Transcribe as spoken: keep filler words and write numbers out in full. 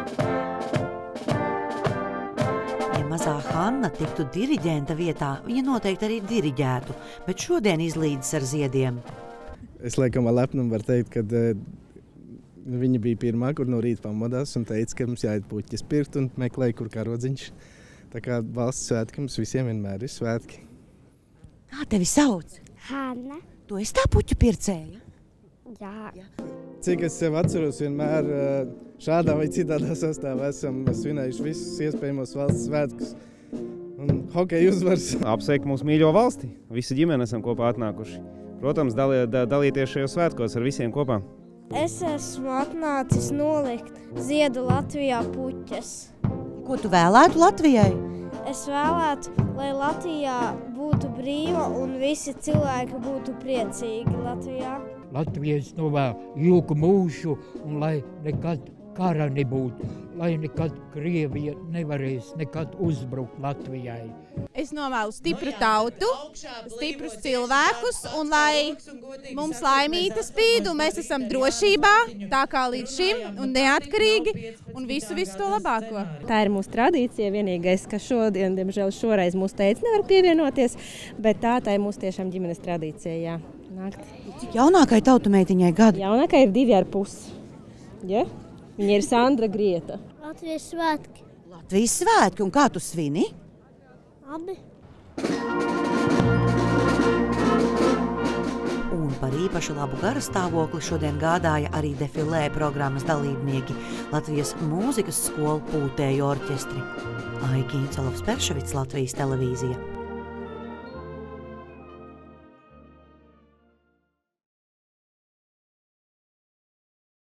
Ja mazā Hanna tiktu diriģenta vietā, viņa noteikti arī diriģētu, bet šodien izlīdzas ar ziediem. Es laikam ar lepnumu varu teikt, ka uh, viņa bija pirmā, kur no rīta pamodās un teica, ka mums jāiet puķis pirkt un meklēja, kur karodziņš. Tā kā valsts svētki mums visiem vienmēr ir svētki. Kā tevi sauc? Hanna. Tu esi tā puķu pircēja? Jā. Jā. Cik es sev atceros, vienmēr šādā vai citādā sastāvā esam svinējuši visus iespējamos valsts svētkus. Un hokeja uzvars. Apsveikt mūsu mīļo valsti. Visi ģimeni esam kopā atnākuši. Protams, dalī, dalīties šajos svētkos ar visiem kopā. Es esmu atnācis nolikt ziedu Latvijā puķes. Ko tu vēlētu Latvijai? Es vēlētu, lai Latvijā būtu brīva un visi cilvēki būtu priecīgi Latvijā. Latvijas novēl ilgu mūžu un lai nekad kara nebūtu, lai nekad Krievija nevarēs nekad uzbrukt Latvijai. Es novēlu stipru tautu, stiprus cilvēkus un lai mums laimīta spīd un mēs esam drošībā, tā kā līdz šim un neatkarīgi un visu, visu to labāko. Tā ir mūsu tradīcija, vienīgais, ka šodien, diemžēl šoreiz mūsu teica nevar pievienoties, bet tā, tā ir mūsu tiešām ģimenes tradīcija, jā. Nakt. Cik jaunākai tautumeitiņai gadi? Jaunākai ir divi ar pusi. Ja? Viņa ir Sandra Grieta. Latvijas svētki. Latvijas svētki, un kā tu svini? Abi. Un par īpaši labu garastāvokli šodien gādāja arī defilē programmas dalībnieki Latvijas mūzikas skolu pūtēju orķestri. Aija Kīncelovs Perševics, Latvijas televīzija.